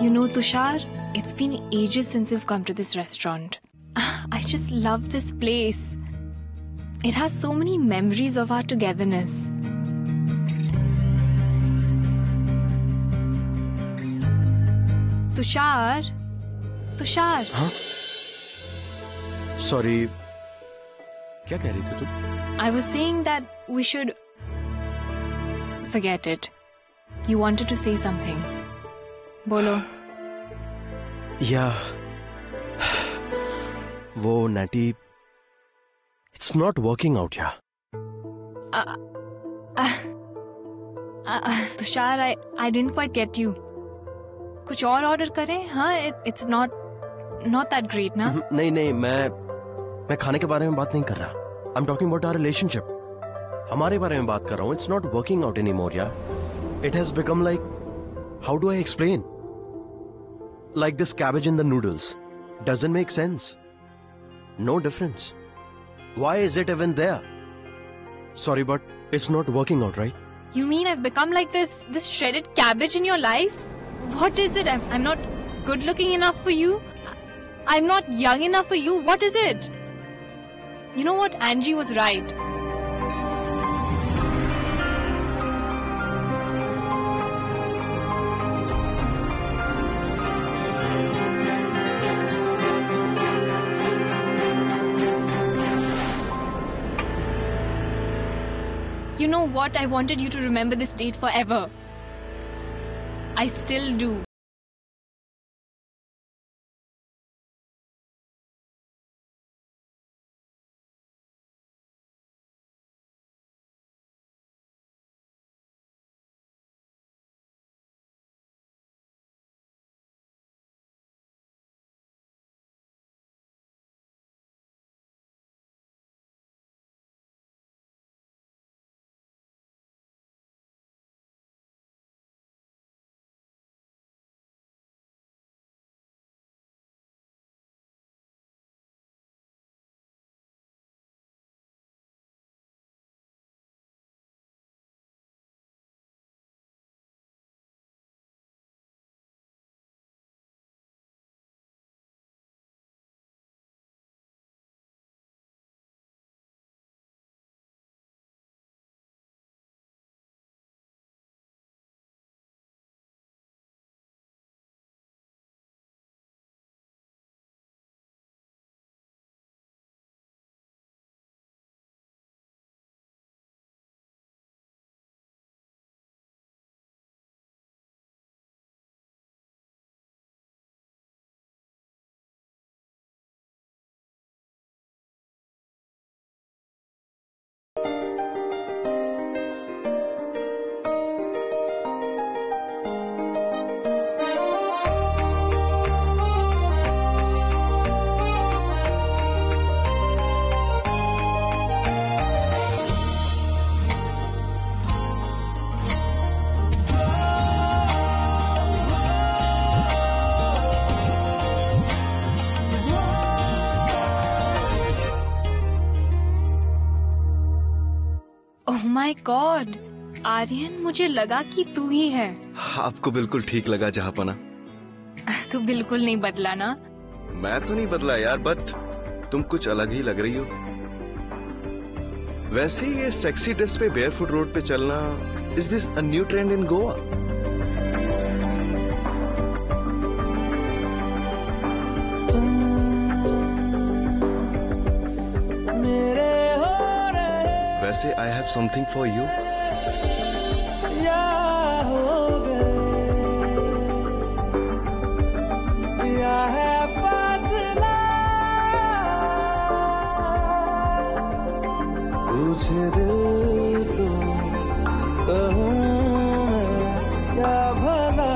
You know, Tushar, it's been ages since we've come to this restaurant. I just love this place. It has so many memories of our togetherness. Tushar, Tushar. हाँ? Sorry. क्या कह रही थी तुम? I was saying that we should forget it. You wanted to say something. बोलो. Yeah. वो Nettie, it's not working out, yeah. Tushar, I didn't quite get you. कुछ और ऑर्डर करें? हाँ, it's not that great, ना? नहीं नहीं, मैं खाने के बारे में बात नहीं कर रहा. I'm talking about our relationship. हमारे बारे में बात कर रहा हूँ. It's not working out anymore, yeah. It has become like, how do I explain? Like this cabbage in the noodles. Doesn't make sense. No difference. Why is it even there? Sorry, but it's not working out, right? You mean I've become like this shredded cabbage in your life? What is it? I'm not good looking enough for you? I'm not young enough for you? What is it? You know what? Angie was right. You know what? I wanted you to remember this date forever. I still do. Oh my God, Aryan, मुझे लगा कि तू ही है. आपको बिल्कुल ठीक लगा जहांपना. तू बिल्कुल नहीं बदला ना. मैं तो नहीं बदला यार, बट तुम कुछ अलग ही लग रही हो. वैसे ये सेक्सी ड्रेस पे बेयरफुट रोड पे चलना, is this a new trend in Goa? वैसे I have something for you. कुछ दिल तो कहूँ मैं क्या भला,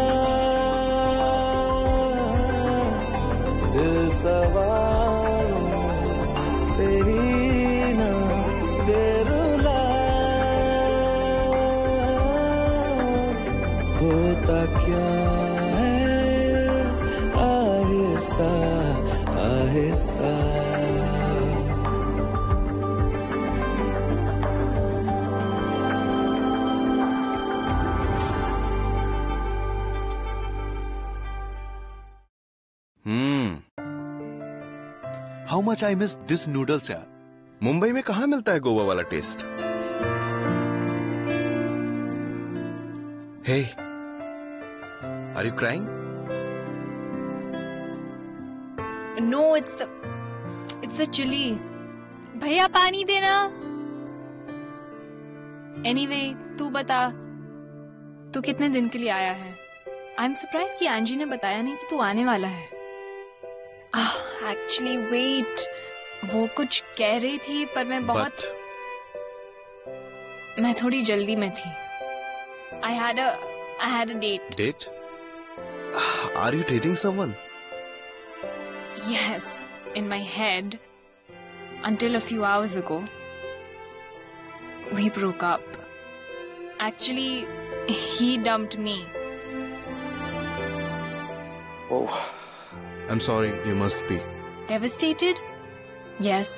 दिल सवालों से ही ना दे रुला. होता क्या है आहिस्ता आहिस्ता. How much I miss this noodles यार। मुंबई में कहाँ मिलता है गोवा वाला taste. Hey, are you crying? No, it's a chilli. भैया पानी देना। एनीवे, तू बता, तू कितने दिन के लिए आया है? आई एम सरप्राइज कि एंजी ने बताया नहीं कि तू आने वाला है। एक्चुअली वेट, वो कुछ कह रही थी पर मैं थोड़ी जल्दी में थी। I had a date. Date? Are you dating someone? Yes, in my head. Until a few hours ago. We broke up. Actually, he dumped me. Oh, I'm sorry. You must be Devastated? Yes.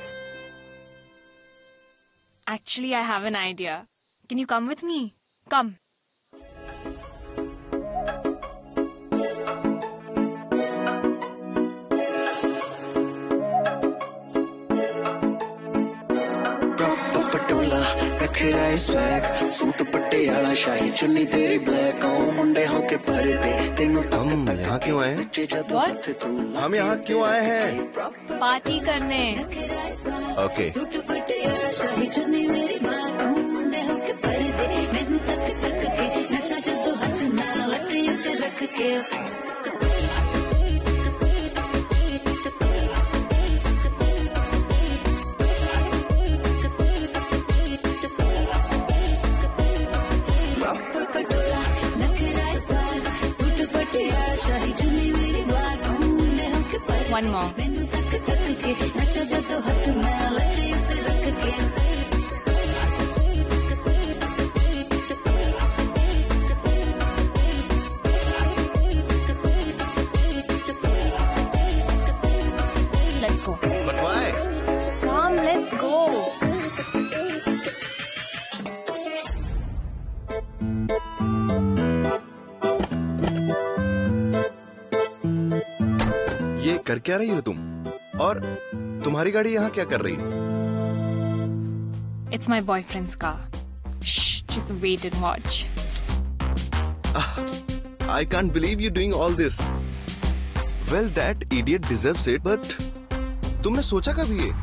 Actually, I have an idea. Can you come with me? Come. Swag suit Patiala शाही चुन्नी तेरी black मुंडे होके पर्दे तेनों हम यहाँ क्यों आए हैं? हम यहाँ क्यों आए हैं? पार्टी करने। Okay. One more. Let's go. But why? Come, let's go. ये कर क्या रही हो तुम? और तुम्हारी गाड़ी यहाँ क्या कर रही है? It's my boyfriend's car. Shh, just wait and watch. I can't believe you doing all this. Well, that idiot deserves it, but तुमने सोचा कभी ये?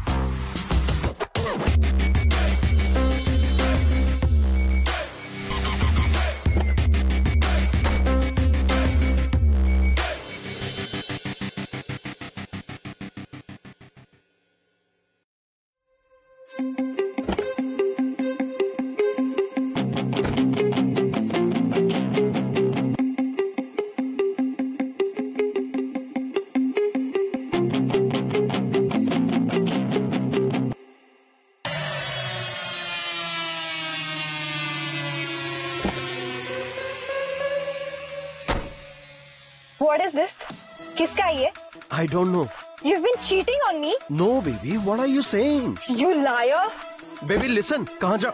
What is this? किसका ये? I don't know. You've been cheating on me. No, baby. What are you saying? You liar. Baby, listen. कहाँ जा?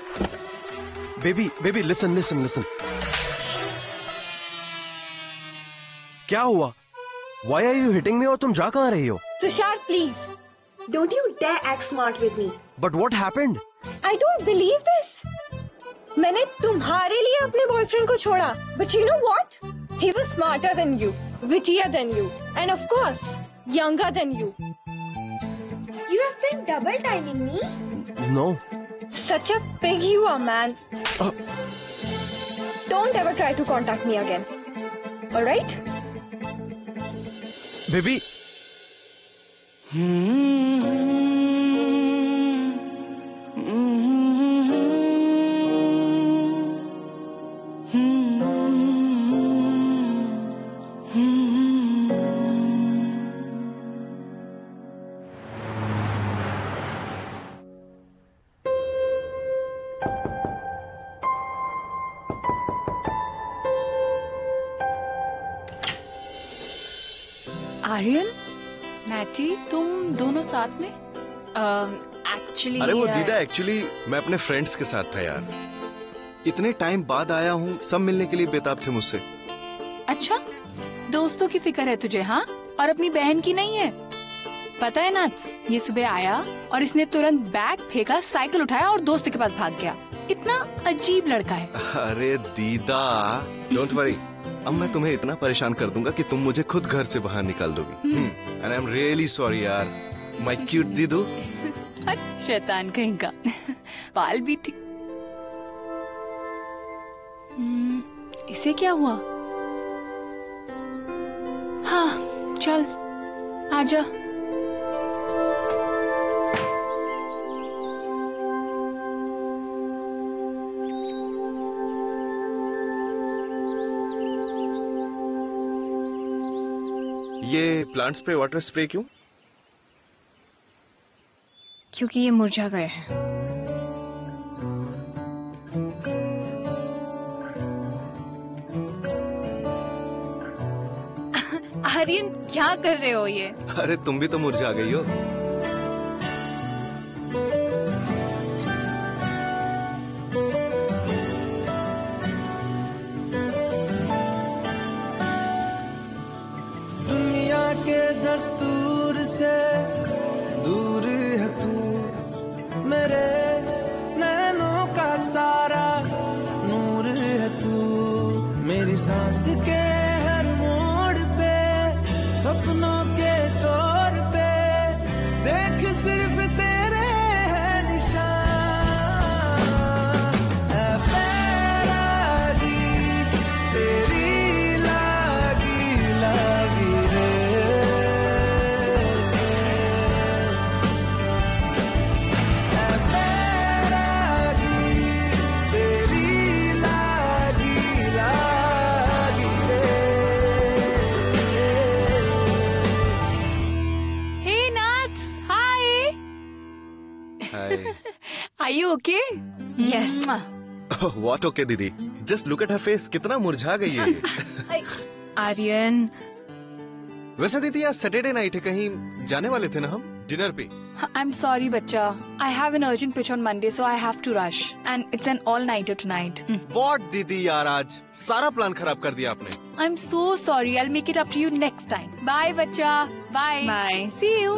Baby, listen. क्या हुआ? Why are you hitting me? और तुम जा कहाँ रही हो? Tushar, please. Don't you dare act smart with me. But what happened? I don't believe this. मैंने तुम्हारे लिए अपने बॉयफ्रेंड को छोड़ा. But you know what? He was smarter than you, wittier than you, and of course, younger than you. You have been double timing me. No. Such a pig you are, man. Don't ever try to contact me again. All right? Baby. Aryan, मैटी, तुम दोनों साथ में? Actually. अरे वो दीदा, actually मैं अपने friends के साथ था यार। इतने टाइम बाद आया हूँ, सब मिलने के लिए बेताब थे मुझसे। अच्छा, दोस्तों की फिक्र है तुझे, हाँ? और अपनी बहन की नहीं है? पता है नाच, ये सुबह आया और इसने तुरंत बैग फेंका, साइकिल उठाया और दोस्त के पास भाग गया। इतना अजीब लड़का है। अरे दीदा, डोंट वरी, अब मैं तुम्हें इतना परेशान कर दूंगा कि तुम मुझे खुद घर से बाहर निकाल दोगी। And I am really sorry यार, माय क्यूट दीदू। शैतान कहीं का। बाल भी ठीक। इसे क्या हुआ? हाँ चल आजा। ये प्लांट्स पे वाटर स्प्रे क्यों? क्योंकि ये मुरझा गए हैं। आर्यन क्या कर रहे हो ये? अरे तुम भी तो मुरझा गई हो। दुनिया के दस्तूर से दूर है तू, मेरे नैनों का सारा नूर है तू, मेरी सांस के हर मोड़ पे, सपनों के छोर पे, देख सिर्फ तेरे है निशान। ऐ पैरागी तेरी लागी लागी रे, ऐ पैरागी तेरी लागी लागी रे। हे नाच, hi. Are you okay? Yes. What okay दीदी, just look at her face, कितना मुरझा गई है ये। आर्यन, वैसे दीदी आज सैटरडे नाइट है, कहीं जाने वाले थे ना हम डिनर पे? आई एम सॉरी बच्चा, I have an urgent pitch on Monday so I have to rush and it's an all nighter tonight. What दीदी यार, आज सारा प्लान खराब कर दिया आपने। I am so sorry, I will make it up to you next time. Bye बच्चा, bye bye. See you.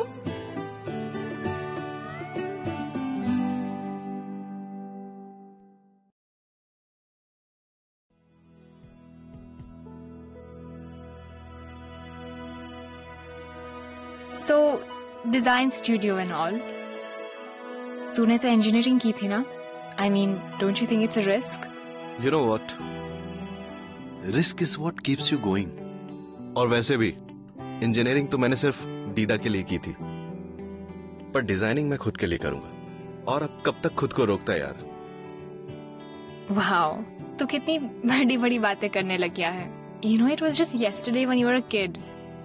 So, design studio and all. तूने तो engineering की थी ना? I mean, don't you think it's a risk? You know what? Risk is what keeps you going. और वैसे भी engineering तो मैंने सिर्फ दीदा के लिए की थी, पर डिजाइनिंग मैं खुद के लिए करूंगा। और अब कब तक खुद को रोकता है यार। Wow, तू कितनी बड़ी बड़ी बातें करने लग गया है। You know, it was just yesterday when you were a kid.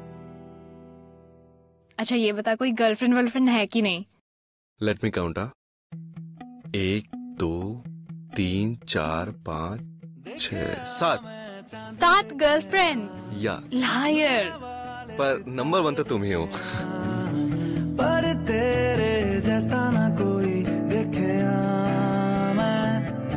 अच्छा ये बता, कोई गर्लफ्रेंड वर्लफ्रेंड है कि नहीं? Let me count. 1 2 3 4 5 6 7 7 गर्लफ्रेंड? या लायर। पर नंबर 1 तो तुम ही हो। पर तेरे जैसा ना कोई देखे मैं,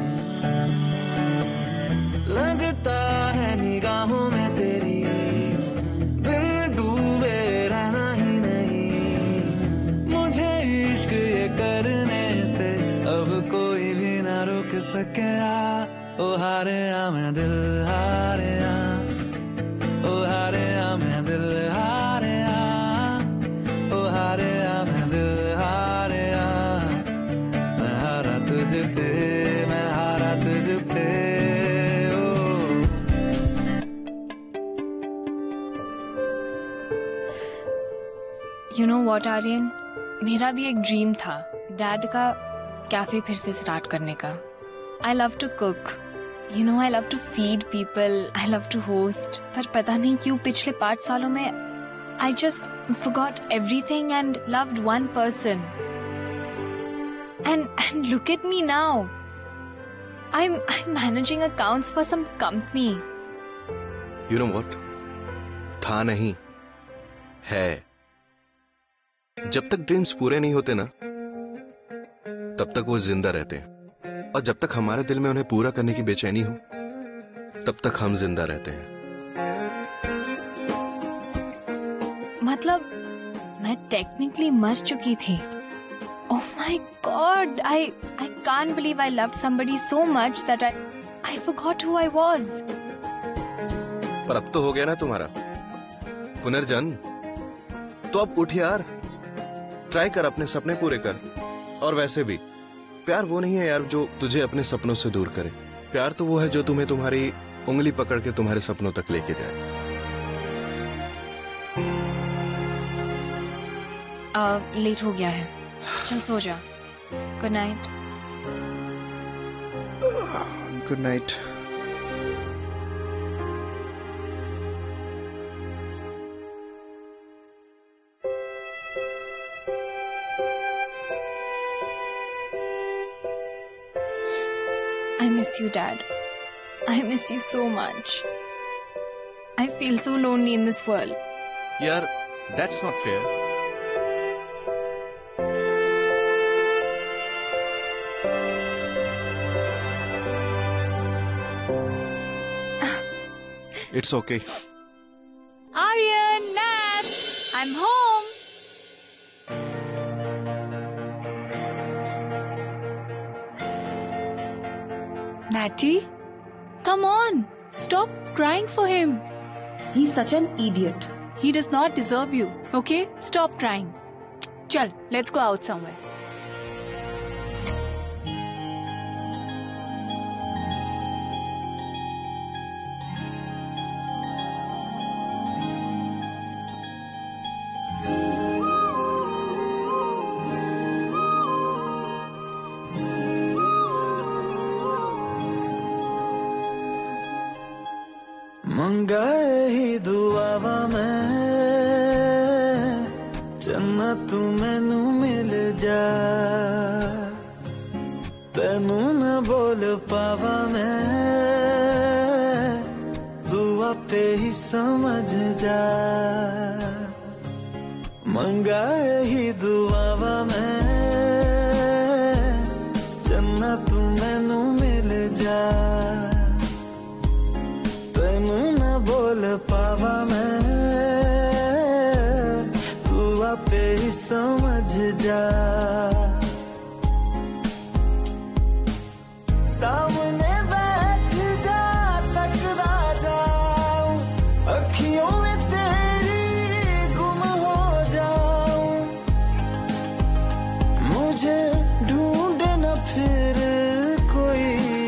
लगता है निगाहों में तेरी बिन डूबे रहना ही नहीं, मुझे इश्क ये करने से अब कोई भी ना रोक सके। ओ हारे आ मैं दिल हारे आ, ओ हारे आ मैं दिल हारे आ, ओ हारे आ मैं दिल हारे आ, मैं हारा तुझ पे, मैं हारा तुझ पे। You know what, आर्यन, मेरा भी एक ड्रीम था डैड का कैफे फिर से स्टार्ट करने का। I love to cook, you know, I love to feed people, I love to host, पर पता नहीं क्यों पिछले 5 सालों में I just forgot everything and loved one person. And look at me now. I'm managing accounts for some company. You know what? था नहीं, है। जब तक ड्रीम्स पूरे नहीं होते ना, तब तक वो जिंदा रहते हैं, और जब तक हमारे दिल में उन्हें पूरा करने की बेचैनी हो, तब तक हम जिंदा रहते हैं। मतलब मैं टेक्निकली मर चुकी थी। Oh my God, I can't believe I loved somebody so much that I forgot who I was. पर अब तो हो गया ना तुम्हारा पुनर्जन्म, तो अब उठ यार, ट्राई कर, अपने सपने पूरे कर। और वैसे भी प्यार वो नहीं है यार जो तुझे अपने सपनों से दूर करे। प्यार तो वो है जो तुम्हें तुम्हारी उंगली पकड़ के तुम्हारे सपनों तक लेके जाए। लेट हो गया है, चल सो जा। Good night. Good night. I miss you, Dad. I miss you so much. I feel so lonely in this world. यार, that's not fair. It's okay. Aryan, Nat, I'm home. Natty, come on. Stop crying for him. He's such an idiot. He does not deserve you, okay? Stop crying. Chal, let's go out somewhere. मंगाए ही दुआवा मैं जन्नत तू मैनू मिल जा, तेनू न बोल पावा मैं, तू आपे ही समझ जा। मंगाए ही दुआवा मैं जन्नत तू मैनू मिल जा, तेनू न बोल पावा मैं, तू आपे ही समझ जा। सामने बैठ जा, तकदा जाऊं, अखियों में तेरी गुम हो जाऊं, मुझे ढूंढ न फिर कोई।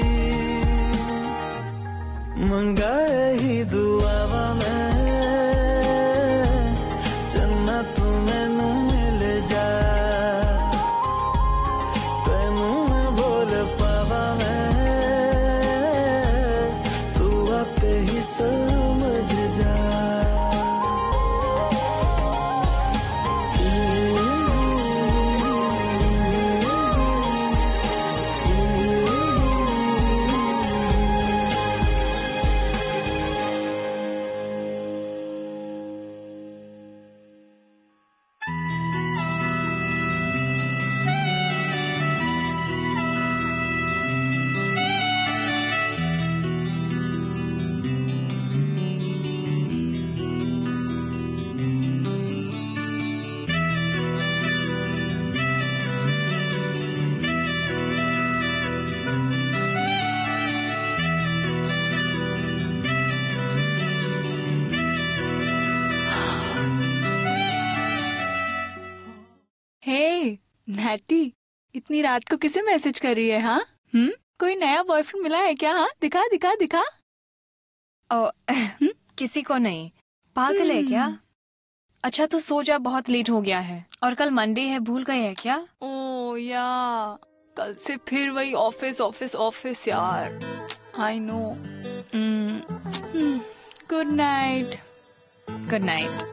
मंगाए ही दुआवा मैं जन्नत तू मैनू मिल जा, तेनू न बोल पावा मैं, तू आपे ही समझ जा। हे नैटी, इतनी रात को किसे मैसेज कर रही है? हाँ, कोई नया बॉयफ्रेंड मिला है क्या? हाँ, दिखा दिखा दिखा। किसी को नहीं। पागल है क्या? अच्छा तू सो जा, बहुत लेट हो गया है और कल मंडे है, भूल गए है क्या? ओ या, कल से फिर वही ऑफिस ऑफिस ऑफिस यार। I know. Good night. Good night.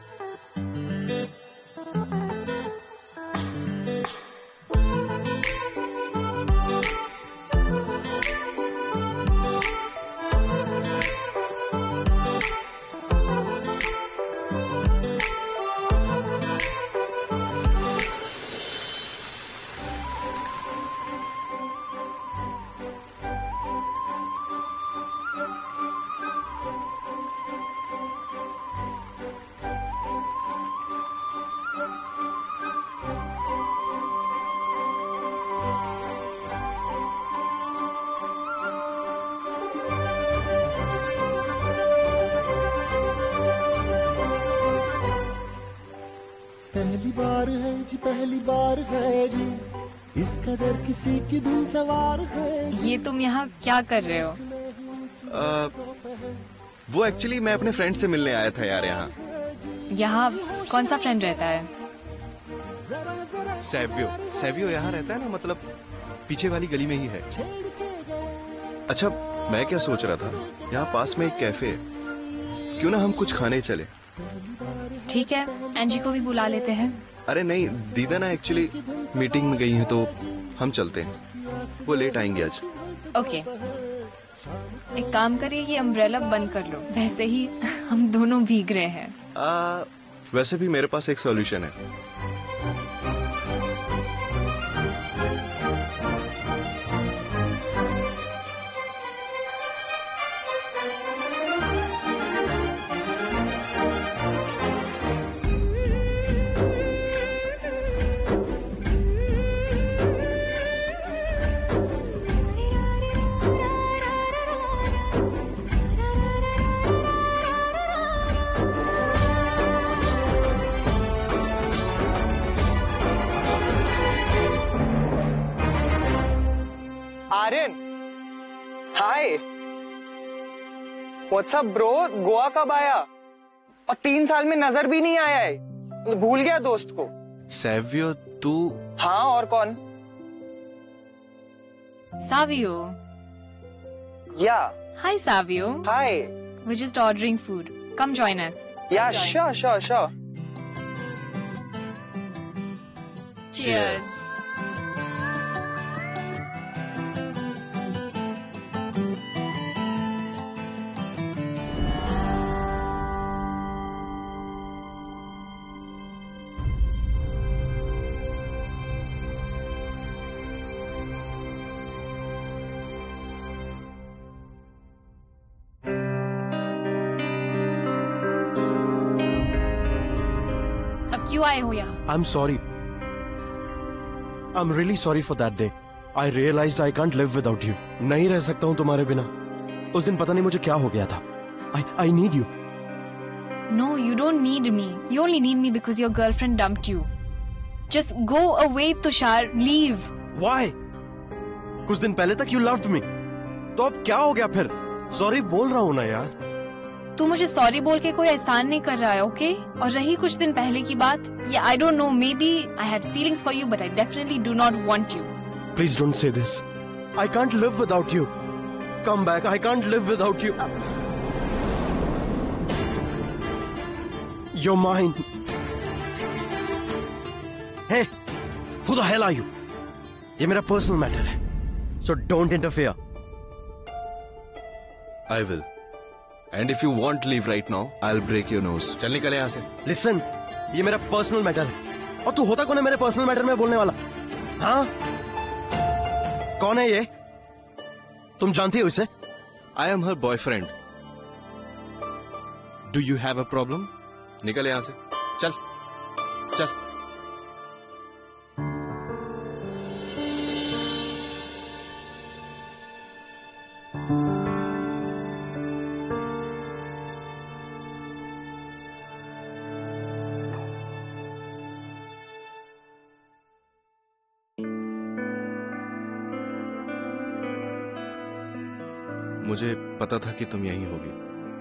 बार है जी, पहली बार है जी, इस कदर किसी की धुन सवार है जी। ये तुम यहाँ क्या कर रहे हो? वो एक्चुअली मैं अपने फ्रेंड से मिलने आया था यार यहाँ। यहाँ कौन सा फ्रेंड रहता है? सैवियो यहाँ रहता है ना, मतलब पीछे वाली गली में ही है। अच्छा, मैं क्या सोच रहा था, यहाँ पास में एक कैफे है, क्यों ना हम कुछ खाने चले? ठीक है, एंजी को भी बुला लेते हैं। अरे नहीं, दीदा ना एक्चुअली मीटिंग में गई हैं, तो हम चलते हैं, वो लेट आएंगे आज। ओके, एक काम करिए, ये अम्ब्रेला बंद कर लो, वैसे ही हम दोनों भीग रहे हैं। वैसे भी मेरे पास एक सॉल्यूशन है। Aryan, hi, what's up bro? Goa कब आया? और 3 साल में नजर भी नहीं आया है, भूल गया दोस्त को। सैवियो, तू? हाँ, और कौन? सावियो। या हाय सावियो। हाय। We're just ordering food. Come join us. या sure. Cheers. अब क्यों आए हो यहाँ? I'm sorry. I'm really sorry for that day. I realized I can't live without you. नहीं रह सकता हूँ तुम्हारे बिना। उस दिन पता नहीं मुझे क्या हो गया था। I need you. No, you don't need me. You only need me because your girlfriend dumped you. Just go away, Tushar. Leave. Why? कुछ दिन पहले तक you loved me. तो अब क्या हो गया फिर? Sorry बोल रहा हूँ ना यार। तू मुझे सॉरी बोल के कोई एहसान नहीं कर रहा है, ओके? और रही कुछ दिन पहले की बात, ये I don't know, maybe I had feelings for you, but I definitely do not want you. Please don't say this. I can't live without you. Come back. I can't live without you. You're mine. Hey, who the hell are you? ये मेरा personal matter है, so don't interfere. I will. And if you want leave right now, I'll break your nose. चल निकल यहाँ से। Listen, ये मेरा personal matter है, और तू होता कौन है मेरे पर्सनल मैटर में बोलने वाला? हाँ? कौन है ये? तुम जानती हो इसे? I am her boyfriend. Do you have a problem? निकल यहाँ से। चल, चल। मुझे पता था कि तुम यहीं होगी।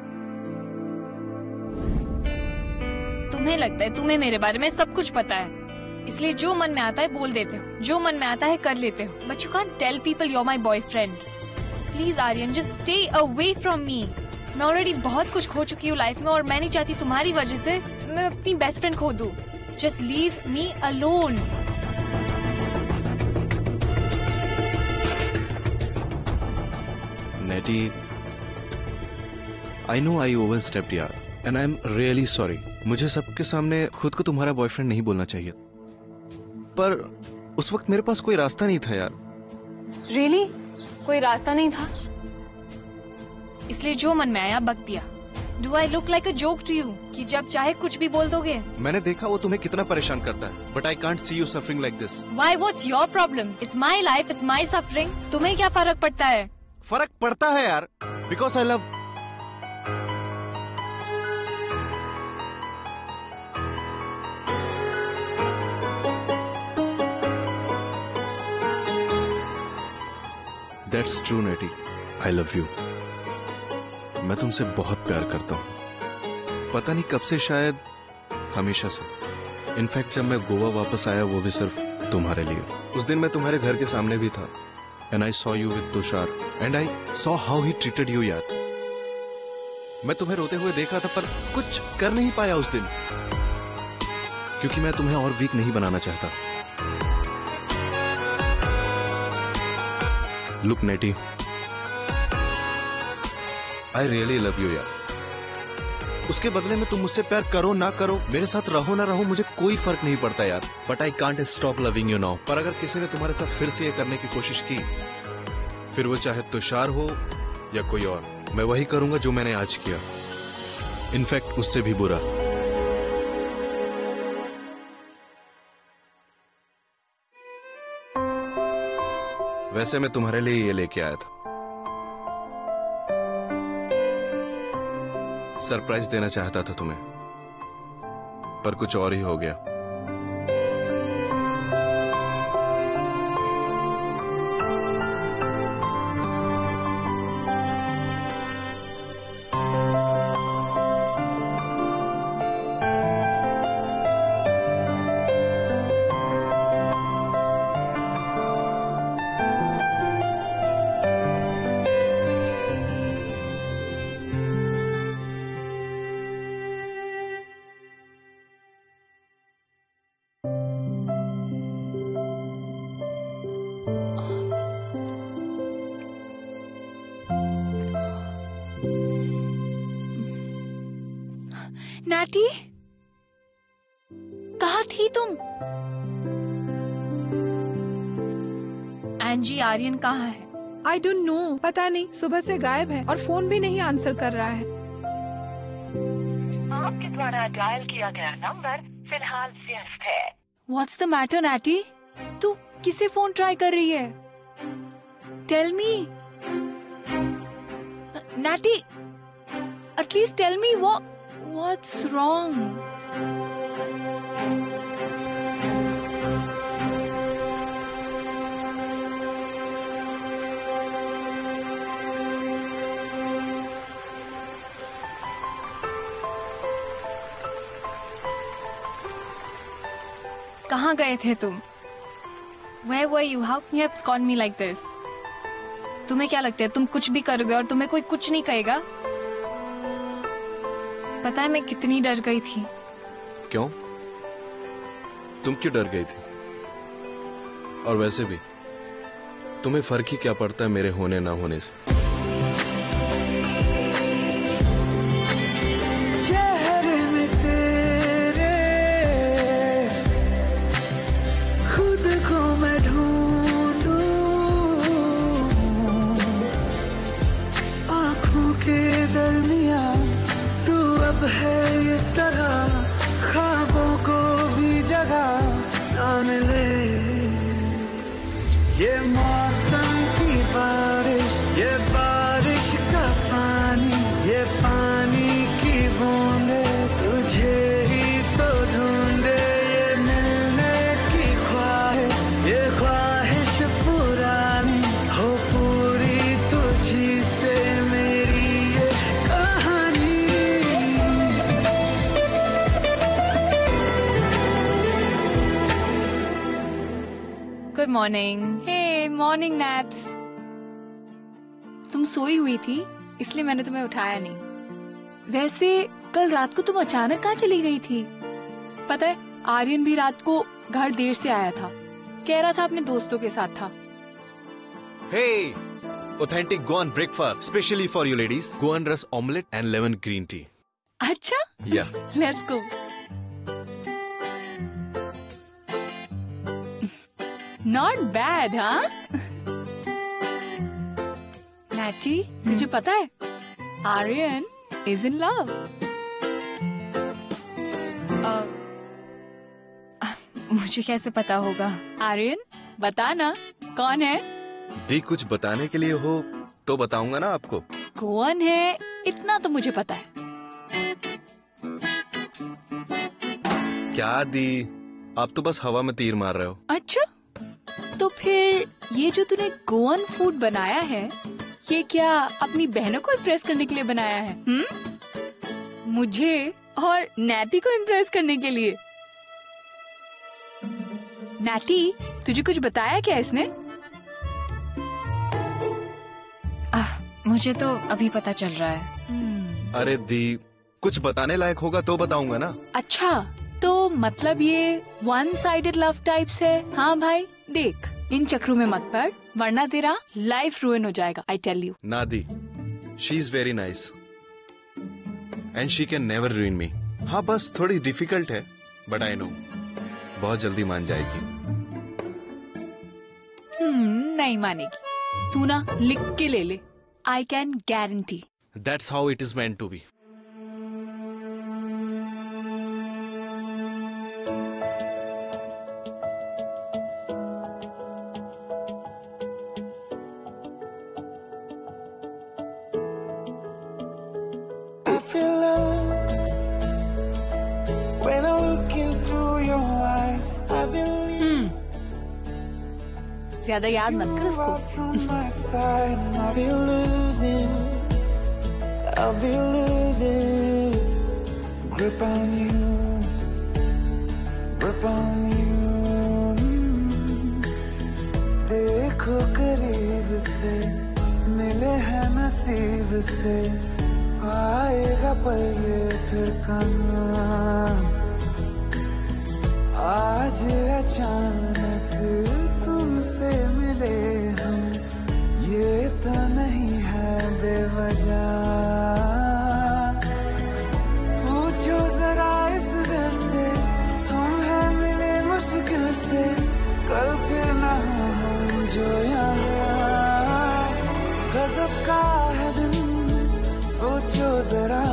तुम्हें लगता है तुम्हें मेरे बारे में सब कुछ पता है, इसलिए जो मन में आता है बोल देते हो, जो मन में आता है कर लेते हो, but you can't tell people you are my boyfriend. Please Aryan, just stay away from me. मैं ऑलरेडी बहुत कुछ खो चुकी हूँ लाइफ में, और मैं नहीं चाहती तुम्हारी वजह से मैं अपनी बेस्ट फ्रेंड खो दूं। Just leave me alone. Nettie, I know I overstepped यार, and I'm really sorry. मुझे सबके सामने खुद को तुम्हारा बॉयफ्रेंड नहीं बोलना चाहिए, पर उस वक्त मेरे पास कोई रास्ता नहीं था यार। Really? कोई रास्ता नहीं था, इसलिए जो मन में आया बक दिया। Do I look like a joke to you कि जब चाहे कुछ भी बोल दोगे? मैंने देखा वो तुम्हें कितना परेशान करता है, but I can't see you suffering like this. Why? What's your problem? It's my life, it's my suffering. तुम्हें क्या फर्क पड़ता है? फर्क पड़ता है यार, because I love. That's true, Nettie. I love you. मैं तुमसे बहुत प्यार करता हूँ, पता नहीं कब से, शायद हमेशा से। इनफैक्ट जब मैं गोवा वापस आया वो भी सिर्फ तुम्हारे लिए। उस दिन मैं तुम्हारे घर के सामने भी था and I saw you with Tushar and I saw how he treated you यार। मैं तुम्हें रोते हुए देखा था पर कुछ कर नहीं पाया उस दिन, क्योंकि मैं तुम्हें और वीक नहीं बनाना चाहता। Look Nettie, I really love you यार। उसके बदले में तुम मुझसे प्यार करो ना करो, मेरे साथ रहो ना रहो, मुझे कोई फर्क नहीं पड़ता यार। But I can't stop loving you now. पर अगर किसी ने तुम्हारे साथ फिर से ये करने की कोशिश की, फिर वो चाहे तुषार हो या कोई और, मैं वही करूंगा जो मैंने आज किया, इनफैक्ट उससे भी बुरा। वैसे मैं तुम्हारे लिए ये लेके आया था, सरप्राइज देना चाहता था तुम्हें, पर कुछ और ही हो गया। नैटी, कहाँ थी तुम? एंजी, आर्यन कहाँ है? आई डोंट नो, पता नहीं, सुबह से गायब है और फोन भी नहीं आंसर कर रहा है। आपके द्वारा डायल किया गया नंबर फिलहाल व्यस्त है। What's the matter, natty? तू किसे फोन ट्राई कर रही है? Tell me, Nettie, at least tell me what's wrong? कहाँ गए थे तुम? Where were you? How can you abscond me like this? तुम्हें क्या लगता है तुम कुछ भी करोगे और तुम्हें कोई कुछ नहीं कहेगा? पता है मैं कितनी डर गई थी। क्यों? तुम क्यों डर गई थी? और वैसे भी तुम्हें फर्क ही क्या पड़ता है मेरे होने ना होने से? चेहरे में तेरे खुद को मैं ढूंढूं, आंखों के दरमियां तू अब है इस तरह, ख्वाबों को भी जगह ना मिले। ये मौसम की बारिश, ये बारिश का पानी, ये पानी की बूंदे तुझे ही तो ढूंढे। ये मिलने की ख्वाहिश, ये ख्वाहिश पुरानी हो पूरी तुझी से मेरी ये कहानी। Good morning. Hey morning Nats. तुम सोई हुई थी इसलिए मैंने तुम्हें उठाया नहीं। वैसे कल रात को तुम अचानक कहाँ चली गई थी? पता है आर्यन भी रात को घर देर से आया था, कह रहा था अपने दोस्तों के साथ था। Hey, authentic Goan breakfast, specially for you ladies. Goan rus omelette and lemon green tea. अच्छा, Yeah. Let's go. Not bad, हाँ? नैटी, तुझे पता है आर्यन इज इन लव। मुझे कैसे पता होगा? आर्यन बता ना, कौन है? दी कुछ बताने के लिए हो तो बताऊंगा ना आपको। कौन है इतना तो मुझे पता है। क्या दी, आप तो बस हवा में तीर मार रहे हो। अच्छा, तो फिर ये जो तूने गोवन फूड बनाया है, ये क्या अपनी बहनों को इम्प्रेस करने के लिए बनाया है? मुझे और नैटी को इम्प्रेस करने के लिए? नैटी, तुझे कुछ बताया क्या इसने? मुझे तो अभी पता चल रहा है। अरे दी, कुछ बताने लायक होगा तो बताऊंगा ना। अच्छा, तो मतलब ये वन साइडेड लव टाइप्स है? हाँ भाई, देख इन चक्रों में मत पड़, वरना तेरा लाइफ रुइन हो जाएगा। I tell you. ना दी, she is very nice and she can never ruin me. हाँ, बस थोड़ी डिफिकल्ट है, बट आई नो बहुत जल्दी मान जाएगी। नहीं मानेगी। तू ना लिख के ले ले, I can guarantee. That's how it is meant to be. I feel love when I look into your eyes. I believe. ज्यादा याद मत कर उसको। From my side, I'll be losing grip on you. देखो करीब से, मिले हैं नसीब से, आएगा पल ये फिर कहाँ। आज अचानक तुमसे मिले हम, ये तो नहीं है बेवजह। पूछो जरा इस दिल से, हम हैं मिले मुश्किल से, कल फिर ना हो हम जो यहाँ। गजब का है दिन, सोचो जरा,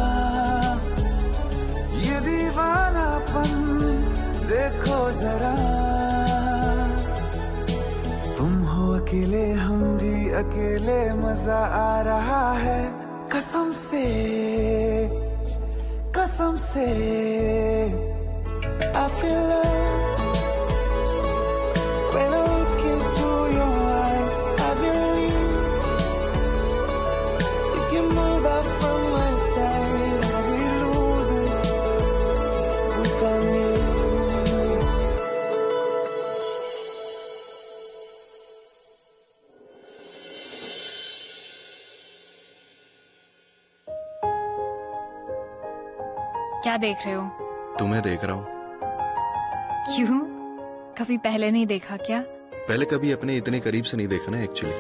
ये दीवानापन देखो जरा। तुम हो अकेले, हम भी अकेले, मजा आ रहा है कसम से, कसम से। I feel love when I look into your eyes. I believe if you move out from my side, I'll be losing grip on you. क्या देख रहे हो? तुम्हें देख रहा हूँ। क्यों? कभी पहले नहीं देखा क्या? पहले कभी अपने इतने करीब से नहीं देखा ना actually.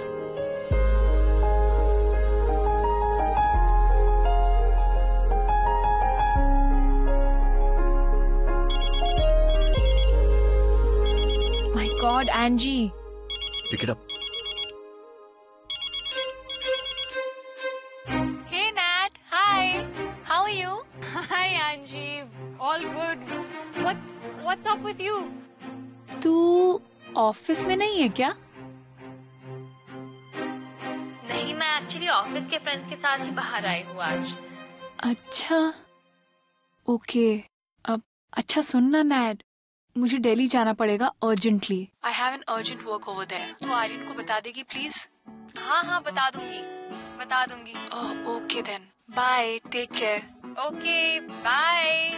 My God, Angie. Pick it up. Hey Nat, hi. How are you? Hi, Angie. All good. What's up with you? तू ऑफिस में नहीं है क्या? नहीं, मैं एक्चुअली ऑफिस के फ्रेंड्स के साथ ही बाहर आई हूँ आज। अच्छा, ओके। अब अच्छा सुनना नैट, मुझे दिल्ली जाना पड़ेगा urgently. I have an urgent work over there. तो आर्यन को बता देगी प्लीज? हाँ, बता दूंगी। Okay then, bye, take care. Okay, bye.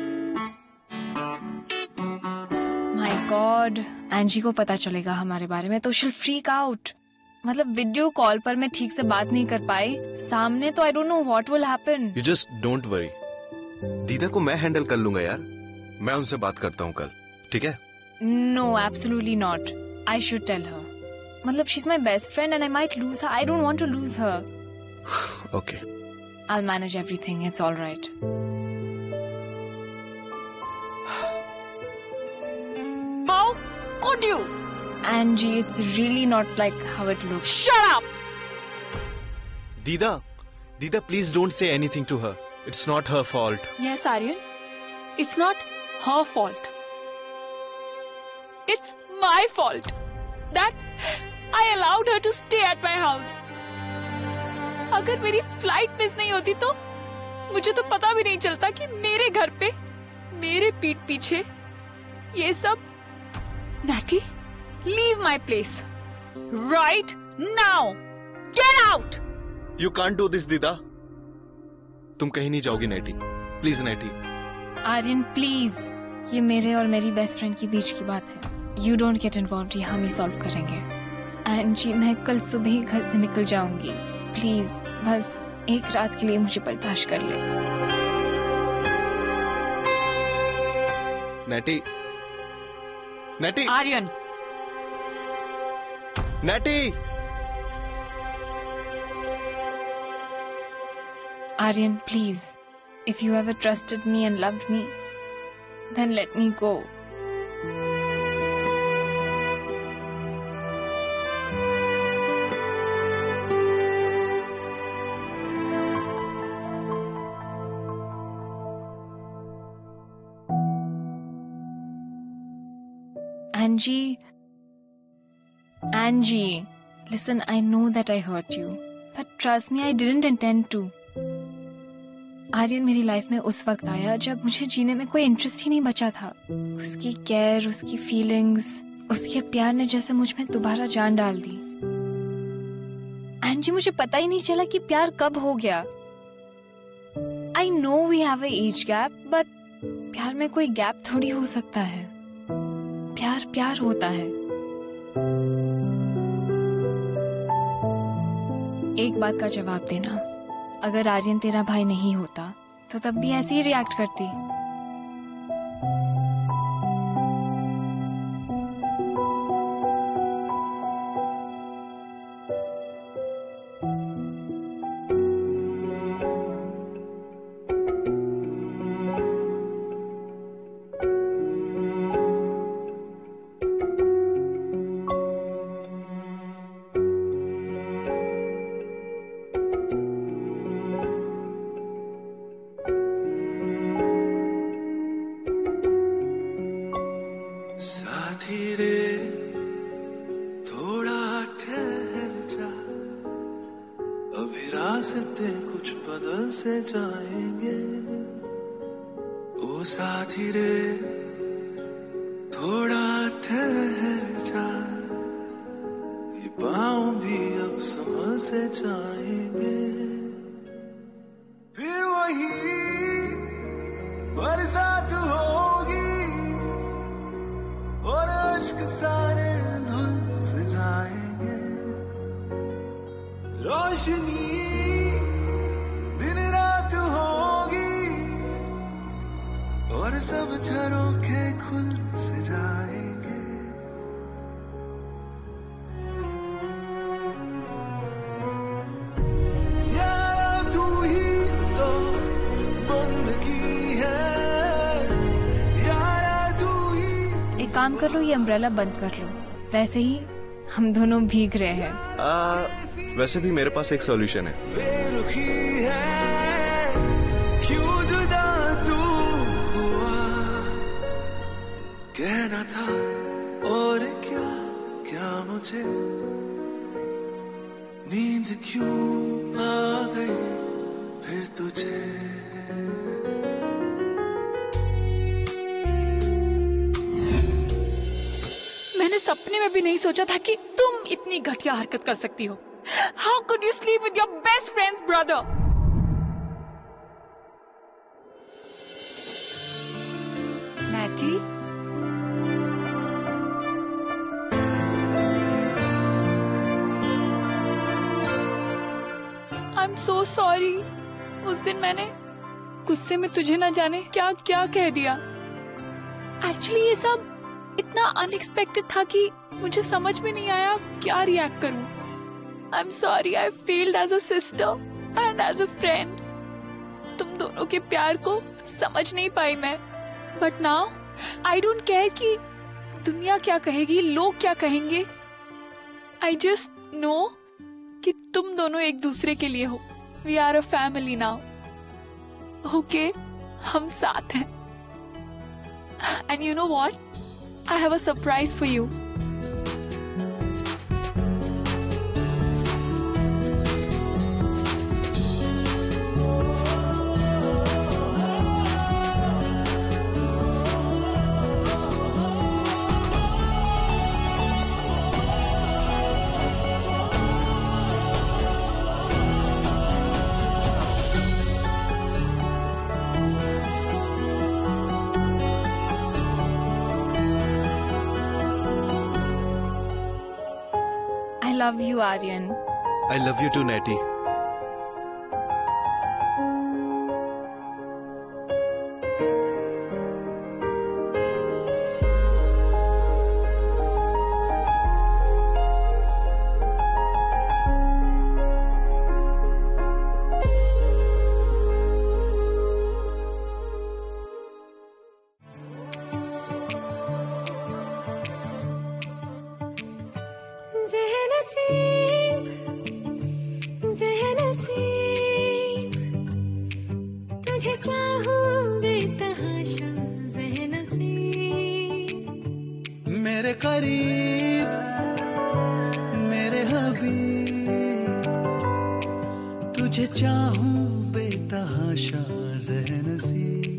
My God, Angie को पता चलेगा हमारे बारे में तो शील फ्रीक आउट। मतलब वीडियो कॉल पर मैं ठीक से बात नहीं कर पाई, सामने तो I don't know what will happen. You just don't worry, दीदा को मैं हैंडल कर लूंगा यार। मैं उनसे बात करता हूँ कल, ठीक है? No, absolutely not. I should tell her. मतलब she is my best friend and I might lose her. I don't want to lose her. Okay, I'll manage everything. It's all right. How could you? Angie, it's really not like how it looks. Shut up! Dida, please don't say anything to her. It's not her fault. Yes, Aryan. It's not her fault. It's my fault that I allowed her to stay at my house. अगर मेरी flight miss नहीं होती तो मुझे तो पता भी नहीं चलता कि मेरे घर पे मेरे पीठ पीछे ये सब। Nettie, leave my place. right now. Get out. You can't do this, दीदा. तुम कहीं नहीं जाओगी Nettie. Please Nettie. Aryan please, ये मेरे और मेरी बेस्ट फ्रेंड के बीच की बात है. यू डोंट गेट इन्वॉल्व, ये हम ही सॉल्व करेंगे. एंजी, मैं कल सुबह ही घर से निकल जाऊंगी. प्लीज बस एक रात के लिए मुझे बर्दाश्त कर ले. नेटी. नेटी. आर्यन. नेटी. Aryan, please, if you ever trusted me and loved me, then let me go. Angie, listen, I know that I hurt you, but trust me, I didn't intend to. Aryan मेरी लाइफ में उस वक्त आया जब मुझे जीने में कोई इंटरेस्ट ही नहीं बचा था. उसकी केयर, उसकी फीलिंग्स, उसके प्यार ने जैसे मुझ में दोबारा जान डाल दी. एंजी, मुझे पता ही नहीं चला कि प्यार कब हो गया. I know we have a age gap, but प्यार में कोई गैप थोड़ी हो सकता है. प्यार प्यार होता है. एक बात का जवाब देना, अगर आर्यन तेरा भाई नहीं होता तो तब भी ऐसे ही रिएक्ट करती. साथी रे थोड़ा ठहर जा, अभी रास्ते कुछ बदल से जाएंगे. ओ साथी रे थोड़ा ठहर जा, ये पाँव भी अब समझ से जाएंगे. फिर वही बरसात होगी और अश्क सारे धुल से जाएंगे. रोशनी दिन रात होगी और सब झरोखे खुल से जाएंगे. यार तू ही तो बंदगी है, एक काम कर लो, ये अम्ब्रेला बंद कर लो. वैसे ही हम दोनों भीग रहे हैं. वैसे भी मेरे पास एक सॉल्यूशन है. बेरुखी है, क्यों जुदा तू हुआ, कहना था और क्या क्या मुझे, नींद क्यों आ गई फिर तुझे. मैंने सपने में भी नहीं सोचा था कि तुम इतनी घटिया हरकत कर सकती हो. How could you sleep with your best friends brother? Naughty, I am so sorry. उस दिन मैंने गुस्से में तुझे ना जाने क्या क्या कह दिया. एक्चुअली ये सब इतना अनएक्सपेक्टेड था कि मुझे समझ में नहीं आया क्या रिएक्ट करूं. I am sorry, I failed as a sister and as a friend. तुम दोनों के प्यार को समझ नहीं पाई मैं. But now I don't care कि दुनिया क्या कहेगी, लोग क्या कहेंगे. आई जस्ट नो कि तुम दोनों एक दूसरे के लिए हो. We are a family now. Okay, हम साथ हैं. And you know what, I have a surprise for you. love you, Aryan. I love you too, Natty. तुझे चाहूं बेतहाशा ज़हनसी, मेरे करीब मेरे हबीब, तुझे चाहूं बेतहाशा ज़हनसी।